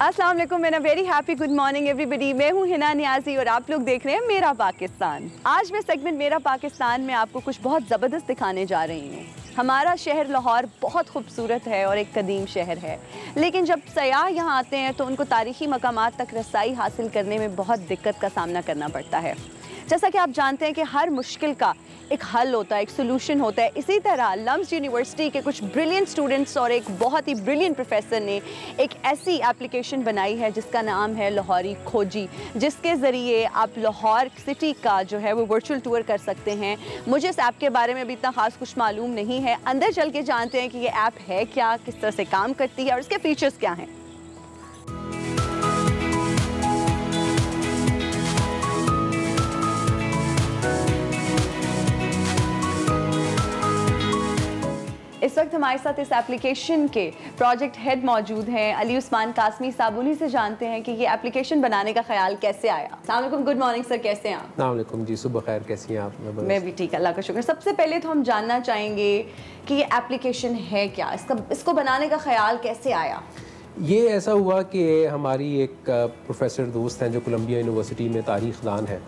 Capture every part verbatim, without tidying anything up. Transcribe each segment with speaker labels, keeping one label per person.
Speaker 1: अस्सलाम वालेकुम, मेरा very happy good morning everybody. मैं हूँ हिना नियाज़ी और आप लोग देख रहे हैं मेरा पाकिस्तान। आज मैं सेगमेंट मेरा पाकिस्तान में आपको कुछ बहुत ज़बरदस्त दिखाने जा रही हूँ। हमारा शहर लाहौर बहुत खूबसूरत है और एक कदीम शहर है, लेकिन जब सयाह यहाँ आते हैं तो उनको तारीख़ी मकामात तक रसाई हासिल करने में बहुत दिक्कत का सामना करना पड़ता है। जैसा कि आप जानते हैं कि हर मुश्किल का एक हल होता है, एक सोल्यूशन होता है। इसी तरह लम्स यूनिवर्सिटी के कुछ ब्रिलियंट स्टूडेंट्स और एक बहुत ही ब्रिलियंट प्रोफेसर ने एक ऐसी एप्लीकेशन बनाई है जिसका नाम है लाहौरी खोजी, जिसके ज़रिए आप लाहौर सिटी का जो है वो वर्चुअल टूर कर सकते हैं। मुझे इस ऐप के बारे में भी इतना ख़ास कुछ मालूम नहीं है, अंदर चल के जानते हैं कि ये ऐप है क्या, किस तरह से काम करती है और इसके फीचर्स क्या हैं। इस वक्त हमारे साथ इस एप्लीकेशन के प्रोजेक्ट हेड मौजूद हैं अली उस्मान कासमी साहब। उन्हीं से जानते हैं कि ये एप्लीकेशन बनाने का ख्याल कैसे आया। अस्सलाम वालेकुम, गुड मॉर्निंग सर, कैसे हैं आप?
Speaker 2: अस्सलाम वालेकुम जी, सुबह खैर, कैसी हैं आप?
Speaker 1: मैं भी ठीक, अल्लाह का शुक्र। सबसे पहले तो हम जानना चाहेंगे कि ये एप्लीकेशन है क्या, इसका इसको बनाने का ख्याल कैसे आया?
Speaker 2: ये ऐसा हुआ कि हमारी एक प्रोफेसर दोस्त हैं जो कोलंबिया यूनिवर्सिटी में तारीख़ दान है,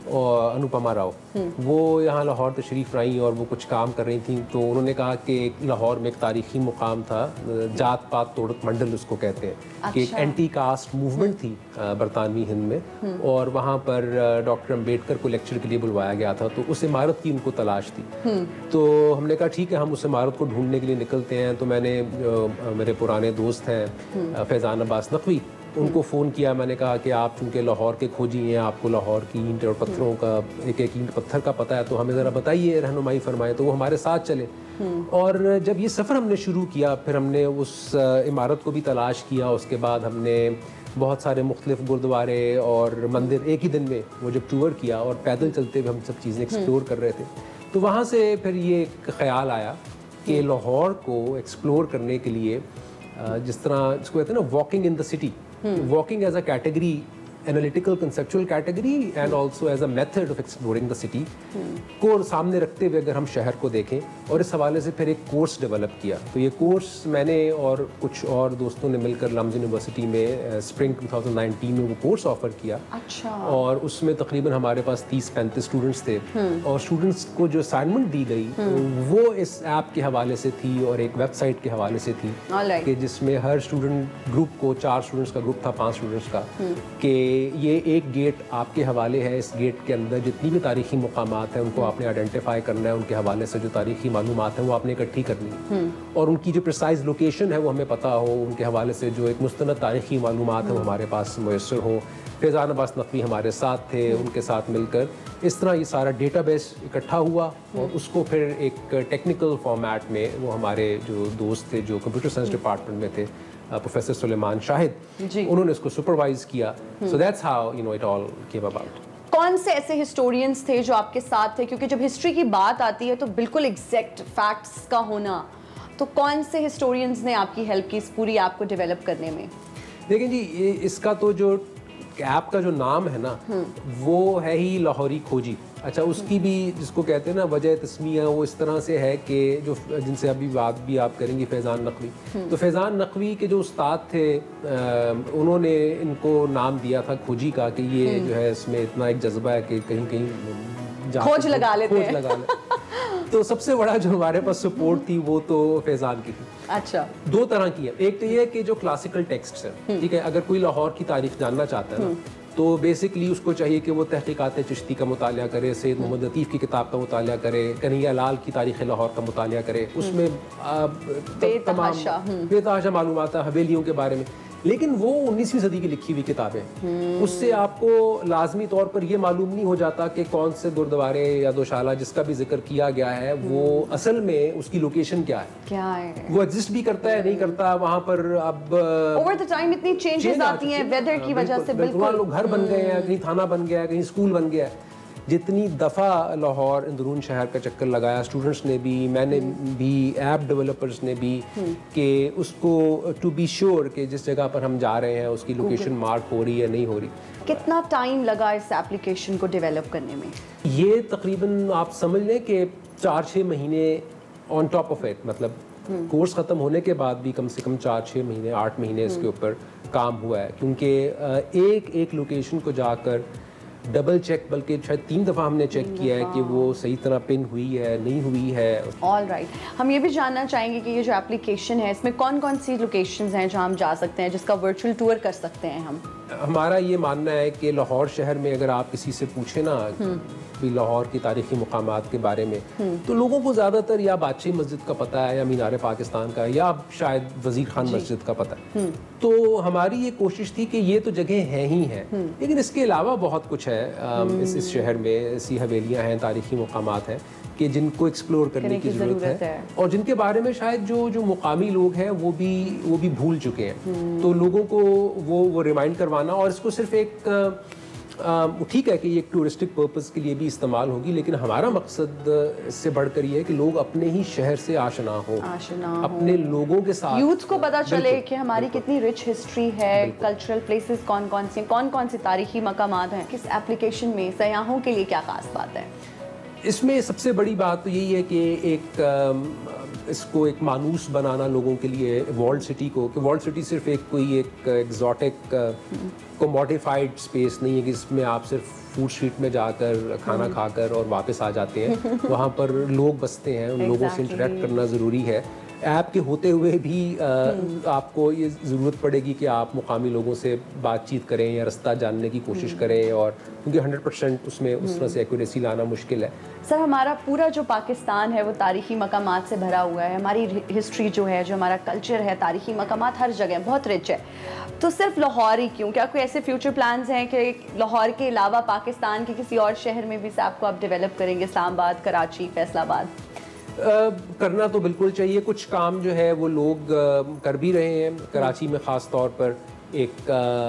Speaker 2: और अनुपमा राव, वो यहाँ लाहौर तशरीफ़ आई और वो कुछ काम कर रही थी। तो उन्होंने कहा कि लाहौर में एक तारीख़ी मुकाम था, जात पात तोड़क मंडल उसको कहते हैं। अच्छा। कि एक एंटी कास्ट मूवमेंट थी बरतानवी हिंद में, और वहाँ पर डॉक्टर अम्बेडकर को लेक्चर के लिए बुलवाया गया था। तो उस इमारत की उनको तलाश थी। तो हमने कहा ठीक है, हम उस इमारत को ढूंढने के लिए निकलते हैं। तो मैंने मेरे पुराने दोस्त हैं फैज़ान अब्बास नकवी, उनको फ़ोन किया। मैंने कहा कि आप चूँकि लाहौर के खोजी हैं, आपको लाहौर की ईंट और पत्थरों का, एक एक ईंट पत्थर का पता है, तो हमें ज़रा बताइए, रहनुमाई फरमाएं। तो वो हमारे साथ चले, और जब ये सफ़र हमने शुरू किया, फिर हमने उस इमारत को भी तलाश किया। उसके बाद हमने बहुत सारे मुख्तलिफ गुरुद्वारे और मंदिर एक ही दिन में वो जब टूर किया, और पैदल चलते हुए हम सब चीज़ें एक्सप्लोर कर रहे थे। तो वहाँ से फिर ये ख्याल आया कि लाहौर को एक्सप्लोर करने के लिए, जिस तरह इसको कहते हैं ना walking in the city, walking as a category, analytical conceptual category and also as a method of exploring the city को सामने रखते हुए अगर हम शहर को देखें, और इस हवाले से फिर एक कोर्स डेवलप किया। तो ये कोर्स मैंने और कुछ और दोस्तों ने मिलकर लम्स यूनिवर्सिटी में स्प्रिंग टू थाउजेंड नाइनटीन में वो कोर्स ऑफर किया।
Speaker 1: अच्छा।
Speaker 2: और उसमें तकरीबन हमारे पास तीस पैंतीस स्टूडेंट्स थे, और स्टूडेंट्स को जो असाइनमेंट दी गई वो इस ऐप के हवाले से थी और एक वेबसाइट के हवाले से थी, कि जिसमें हर स्टूडेंट ग्रुप को, चार स्टूडेंट्स का ग्रुप था, पाँच स्टूडेंट्स का, कि ये एक गेट आपके हवाले है। इस गेट के अंदर जितनी भी तारीख़ी मुकामात हैं उनको आपने आइडेंटिफाई करना है, उनके हवाले से जो तारीख़ी मालूमात हैं वो आपने इकट्ठी करनी है, और उनकी जो प्रिसाइज लोकेशन है वो हमें पता हो, उनके हवाले से जो एक मुस्तनद तारीख़ी मालूमात है वो हमारे पास मुयस्सर हो। फैज़ान अब्बास नकवी हमारे साथ थे, उनके साथ मिलकर इस तरह ये सारा डेटाबेस इकट्ठा हुआ, और उसको फिर एक टेक्निकल फॉर्मेट में वो हमारे जो दोस्त थे जो कंप्यूटर साइंस डिपार्टमेंट में थे, प्रोफेसर सुलेमान शाहिद, उन्होंने इसको सुपरवाइज किया। So that's how you know it all came about.
Speaker 1: कौन से ऐसे हिस्टोरियंस थे जो आपके साथ थे, क्योंकि जब हिस्ट्री की बात आती है तो बिल्कुल एग्जैक्ट फैक्ट्स का होना, तो कौन से हिस्टोरियंस ने आपकी हेल्प की इस पूरी ऐप को डेवलप करने में?
Speaker 2: देखिए जी, ये इसका तो जो ऐप का जो नाम है ना वो है ही लाहौरी खोजी। अच्छा, उसकी भी जिसको कहते हैं ना वजह तस्मिया, वो इस तरह से है कि जो जिनसे अभी बात भी आप करेंगे फैज़ान नकवी, तो फैज़ान नकवी के जो उस्ताद थे उन्होंने इनको नाम दिया था खोजी का, कि ये जो है इसमें इतना एक जज्बा है कि कहीं कहीं
Speaker 1: खोज लगा लेते
Speaker 2: खोज लगा ले। तो सबसे बड़ा जो हमारे पास सपोर्ट थी वो तो फैज़ान की थी।
Speaker 1: अच्छा।
Speaker 2: दो तरह की है, एक तो ये है कि जो क्लासिकल टेक्स्ट है, ठीक है, अगर कोई लाहौर की तारीख जानना चाहता है ना, तो बेसिकली उसको चाहिए कि वो तहकीकात चिश्ती का मुतालिया करे, सैयद मोहम्मद लतीफ़ की किताब का मुतालिया करे, कन्हैया लाल की तारीख़ लाहौर का मुतालिया करे। उसमें
Speaker 1: बेतहाशा
Speaker 2: बेतहाशा मालूमात है हवेलियों के बारे में, लेकिन वो उन्नीसवीं सदी की लिखी हुई किताबें, उससे आपको लाजमी तौर पर ये मालूम नहीं हो जाता कि कौन से गुरुद्वारे या दोशाला जिसका भी जिक्र किया गया है वो असल में उसकी लोकेशन क्या है,
Speaker 1: क्या है,
Speaker 2: वो एग्जिस्ट भी करता है नहीं करता वहाँ पर। अब
Speaker 1: ओवर द टाइम इतनी चेंजेस आती हैं वेदर की वजह से, बिल्कुल
Speaker 2: लोग घर बन गए हैं, कहीं थाना बन गया है, कहीं स्कूल बन गया है। जितनी दफ़ा लाहौर अंदरून शहर का चक्कर लगाया, स्टूडेंट्स ने भी, मैंने भी, ऐप डेवलपर्स ने भी, कि उसको टू बी श्योर कि जिस जगह पर हम जा रहे हैं उसकी लोकेशन मार्क हो रही है नहीं हो रही।
Speaker 1: कितना टाइम लगा इस एप्लीकेशन को डेवलप करने में?
Speaker 2: ये तकरीबन आप समझ लें कि चार छः महीने ऑन टॉप ऑफ इट, मतलब कोर्स ख़त्म होने के बाद भी कम से कम चार छः महीने आठ महीने इसके ऊपर کام ہوا ہے, کیونکہ ایک ایک لوکیشن کو جا کر ڈبل چیک, بلکہ شاید تین دفعہ ہم نے چیک کیا ہے کہ وہ صحیح طرح پن ہوئی ہے نہیں ہوئی ہے.
Speaker 1: آل رائٹ, ہم یہ بھی جاننا چاہیں گے کہ یہ جو اپلیکیشن ہے اس میں کون کون سی لوکیشنز ہیں جہاں ہم جا سکتے ہیں, جس کا ورچوئل ٹور کر سکتے ہیں ہم؟
Speaker 2: ہمارا یہ ماننا ہے کہ لاہور شہر میں اگر آپ کسی سے پوچھیں نا لاہور کی تاریخی مقامات کے بارے میں, تو لوگوں کو زیادہ تر یا بادشاہی مسجد کا پتہ ہے, یا مینار پاکستان کا, یا شاید وزیر خان مسجد کا پتہ ہے. تو ہماری یہ کوشش تھی کہ یہ تو جگہ ہیں ہی ہیں, لیکن اس کے علاوہ بہت کچھ ہے اس اس شہر میں. ایسی حویلیاں ہیں, تاریخی مقامات ہیں کہ جن کو ایکسپلور کرنے کی ضرورت ہے, اور جن کے بارے میں شاید جو جو مقامی لوگ ہیں وہ بھی وہ بھی بھول چکے ہیں. تو لوگوں کو وہ وہ ریمائنڈ کروانا, اور اس کو صرف ایک ٹھیک ہے کہ یہ ایک ٹورسٹک پرپز کے لیے بھی استعمال ہوگی, لیکن ہمارا مقصد اس سے بڑھ کر یہ ہے کہ لوگ اپنے ہی شہر سے آشنا ہوں, اپنے لوگوں کے ساتھ,
Speaker 1: یوتھ کو پتہ چلے کہ ہماری کتنی رچ ہسٹری ہے, کلچرل پلیسز کون کون سی ہیں, کون کون سی تاریخی مقامات ہیں. کس ایپلیکیشن میں سیاحوں کے لیے کیا خاص بات ہے؟
Speaker 2: اس میں سب سے بڑی بات تو یہی ہے کہ ایک اس کو ایک مانوس بنانا لوگوں کے لیے ورلڈ سٹی کو, کہ ورلڈ سٹی صرف ایک کوئی ایک ایگزاٹک کوموڈیفائڈ اسپیس نہیں ہے کہ اس میں آپ صرف فوڈ اسٹریٹ میں جا کر کھانا کھا کر اور واپس آ جاتے ہیں. وہاں پر لوگ بستے ہیں, ان لوگوں سے انٹریکٹ کرنا ضروری ہے. ایپ کے ہوتے ہوئے بھی آپ کو یہ ضرورت پڑے گی کہ آپ مقامی لوگوں سے بات چیت کریں یا رستہ جاننے کی کوشش کریں, اور کیونکہ ہنڈریڈ پرسینٹ اس میں اس طرح سے ایکوریسی لانا مشکل ہے.
Speaker 1: سر, ہمارا پورا جو پاکستان ہے وہ تاریخی مقامات سے بھرا ہوا ہے. ہماری ہسٹری جو ہے, جو ہمارا کلچر ہے, تاریخی مقامات ہر جگہ بہت رچ ہے. تو صرف لاہور ہی کیوں؟ کیا کوئی ایسے فیوچر پلانز ہیں کہ لاہور کے علاوہ پاکستان کے کسی اور شہر میں بھی سے آپ کو آپ ڈیولپ کریں گے, اسلام آباد, کراچی, فیصل آباد؟
Speaker 2: کرنا تو بالکل چاہیے. کچھ کام جو ہے وہ لوگ کر بھی رہے ہیں. کراچی میں خاص طور پر ایک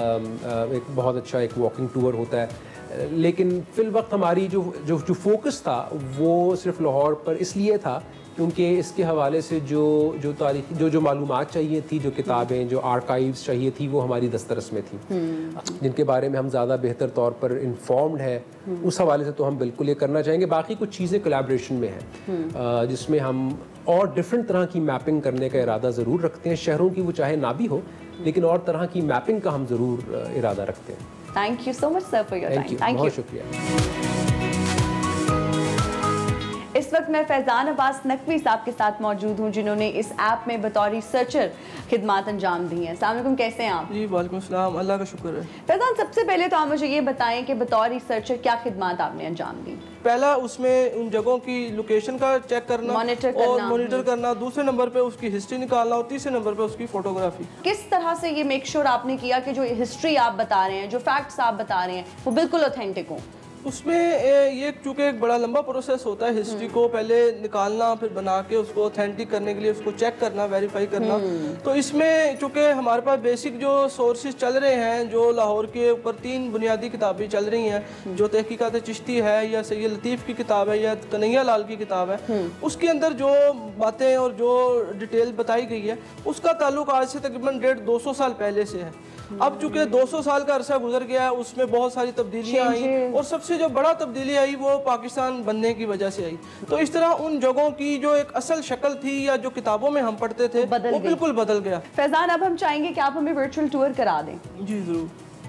Speaker 2: ایک بہت اچھا ایک واکنگ ٹور ہوتا ہے, لیکن فی الوقت ہماری جو جو جو فوکس تھا وہ صرف لاہور پر اس لیے تھا کیونکہ اس کے حوالے سے جو جو تاریخی جو جو معلومات چاہیے تھی, جو کتابیں, جو آرکائیوز چاہیے تھی, وہ ہماری دسترس میں تھیں, جن کے بارے میں ہم زیادہ بہتر طور پر انفارمڈ ہیں. اس حوالے سے تو ہم بالکل یہ کرنا چاہیں گے. باقی کچھ چیزیں کولیبریشن میں ہیں جس میں ہم اور ڈفرینٹ طرح کی میپنگ کرنے کا ارادہ ضرور رکھتے ہیں. شہروں کی وہ چاہے نہ بھی ہو, لیکن اور طرح کی میپنگ کا ہم ضرور ارادہ رکھتے ہیں.
Speaker 1: Thank you so much sir for your time. Thank you,
Speaker 2: بہت شکریہ.
Speaker 1: اس وقت میں فیضان عباس نقوی صاحب کے ساتھ موجود ہوں, جنہوں نے اس ایپ میں بطور ریسرچر خدمات انجام دی ہیں. السلام علیکم, کیسے ہیں آپ؟
Speaker 3: جی وعلیکم السلام, اللہ کا شکر ہے.
Speaker 1: فیضان, سب سے پہلے تو آپ مجھے یہ بتائیں کہ بطور ریسرچر کیا خدمات آپ نے انجام دی؟
Speaker 3: پہلا اس میں ان جگہوں کی لوکیشن کا چیک کرنا اور مانیٹر کرنا, دوسرے نمبر پہ اس کی ہسٹری نکالنا, اور تیسرے نمبر پہ اس کی فوٹوگرافی.
Speaker 1: کس طرح سے یہ میک شور آپ نے کیا کہ جو ہسٹری آپ بتا رہے ہیں, جو فیکٹس آپ بتا رہے ہیں, وہ بالکل اوتھینٹک ہوں؟
Speaker 3: اس میں یہ چونکہ ایک بڑا لمبا پروسیس ہوتا ہے ہسٹری کو پہلے نکالنا, پھر بنا کے اس کو اوتھینٹک کرنے کے لیے اس کو چیک کرنا, ویریفائی کرنا. تو اس میں چونکہ ہمارے پاس بیسک جو سورسز چل رہے ہیں, جو لاہور کے اوپر تین بنیادی کتابیں چل رہی ہیں, جو تحقیقات چشتی ہے, یا سید لطیف کی کتاب ہے, یا کنہیا لال کی کتاب ہے, اس کے اندر جو باتیں اور جو ڈیٹیل بتائی گئی ہے اس کا تعلق آج سے تقریباً ڈیڑھ دو سو سال پہلے سے ہے. اب چونکہ دو سو سال کا عرصہ گزر گیا ہے, اس میں بہت ساری تبدیلیاں آئیں, اور سب سے جو بڑا تبدیلی آئی وہ پاکستان بننے کی وجہ سے آئی. تو اس طرح ان جگہوں کی جو ایک اصل شکل تھی یا جو کتابوں میں ہم پڑھتے تھے وہ بالکل بدل گیا.
Speaker 1: فیضان, اب ہم چاہیں گے کہ آپ ہمیں ورچوئل ٹور کرا دیں.
Speaker 3: جی ضرور.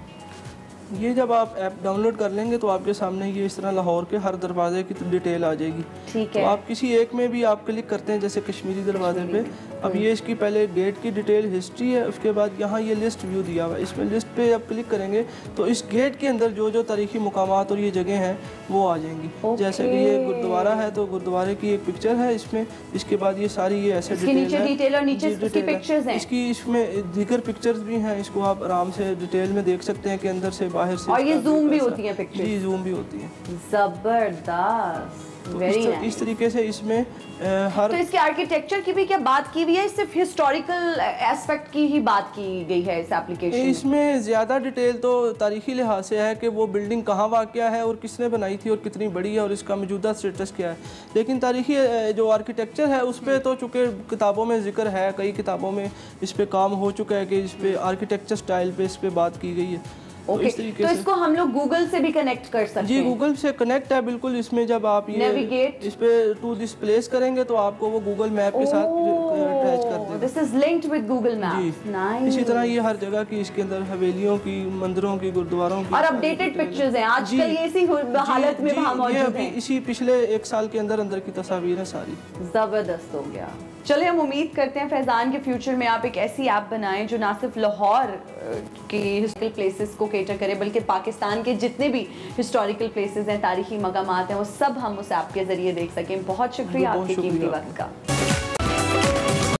Speaker 3: یہ جب آپ ایپ ڈاؤن لوڈ کر لیں گے تو آپ کے سامنے یہ اس طرح لاہور کے ہر دروازے کی ڈیٹیل آ جائے گی.
Speaker 1: ٹھیک ہے.
Speaker 3: تو آپ کسی ایک میں بھی آپ کلک کرتے ہیں, جیسے کشمیری دروازے پہ, اب یہ اس کی پہلے گیٹ کی ڈیٹیل ہسٹری ہے, اس کے بعد یہاں یہ لسٹ ویو دیا ہوا ہے. اس میں لسٹ پہ آپ کلک کریں گے تو اس گیٹ کے اندر جو جو تاریخی مقامات اور یہ جگہیں ہیں وہ آ جائیں گی. جیسے کہ یہ گردوارہ ہے تو گردوارے کی ایک پکچر ہے اس میں, اس کے بعد یہ ساری یہ ایسے
Speaker 1: ڈیٹیل ہے,
Speaker 3: اس کی اس میں دیگر پکچرز بھی ہیں, اس کو آپ آرام سے ڈیٹیل میں دیکھ سکتے ہیں کہ اندر سے باہر سے,
Speaker 1: اور یہ زوم بھی ہوتی ہیں پکچر.
Speaker 3: جی زوم بھی ہوتی ہیں.
Speaker 1: زبردست,
Speaker 3: اس طریقے سے اس میں ہر.
Speaker 1: تو اس کے آرکیٹیکچر کی بھی کیا بات کی ہوئی ہے, صرف ہسٹوریکل ایسپیکٹ کی ہی بات کی گئی ہے اس ایپلیکیشن میں؟
Speaker 3: اس میں زیادہ ڈیٹیل تو تاریخی لحاظ سے ہے کہ وہ بلڈنگ کہاں واقع ہے اور کس نے بنائی تھی اور کتنی بڑی ہے اور اس کا موجودہ سٹیٹس کیا ہے. لیکن تاریخی جو آرکیٹیکچر ہے اس پہ تو چونکہ کتابوں میں ذکر ہے, کئی کتابوں میں اس پہ کام ہو چکا ہے کہ اس پہ آرکیٹیکچر سٹائل پہ اس پہ بات کی گئی ہے.
Speaker 1: ओके, तो इसको हम लोग गूगल से भी कनेक्ट कर सकते हैं?
Speaker 3: जी गूगल से कनेक्ट है बिल्कुल। इसमें जब आप ये
Speaker 1: नेविगेट
Speaker 3: इस पे टू दिस प्लेस करेंगे तो आपको वो गूगल मैप के साथ अटैच कर देगा।
Speaker 1: This is linked with Google map. Nice.
Speaker 3: इसी तरह ये हर जगह की इसके अंदर हवेलियों की, मंदिरों की, गुरुद्वारों की
Speaker 1: और अपडेटेड पिक्चर्स हैं आजकल ये इसी हालत में वहां मौजूद हैं।
Speaker 3: इसी पिछले एक साल के अंदर अंदर की तस्वीर है सारी।
Speaker 1: जबरदस्त हो गया। चलिए हम उम्मीद करते हैं फैज़ान के फ्यूचर में आप एक ऐसी ऐप बनाएं जो ना सिर्फ लाहौर की हिस्टोरिकल प्लेसेस को केटर करे बल्कि पाकिस्तान के जितने भी हिस्टोरिकल प्लेसेस हैं, तारीखी मकामात हैं, वो सब हम उस ऐप के जरिए देख सकें। बहुत शुक्रिया आपके कीमती वक्त का।